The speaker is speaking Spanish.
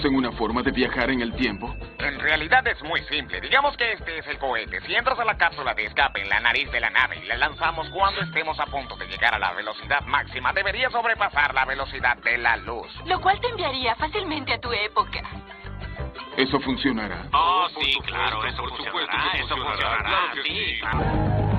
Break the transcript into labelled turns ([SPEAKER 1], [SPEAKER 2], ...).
[SPEAKER 1] ¿Conocen una forma de viajar en el tiempo?
[SPEAKER 2] En realidad es muy simple. Digamos que este es el cohete. Si entras a la cápsula de escape en la nariz de la nave y la lanzamos cuando estemos a punto de llegar a la velocidad máxima, debería sobrepasar la velocidad de la luz.
[SPEAKER 3] Lo cual te enviaría fácilmente a tu época.
[SPEAKER 1] ¿Eso funcionará?
[SPEAKER 4] Oh, sí, claro, eso funcionará,
[SPEAKER 2] Claro que sí.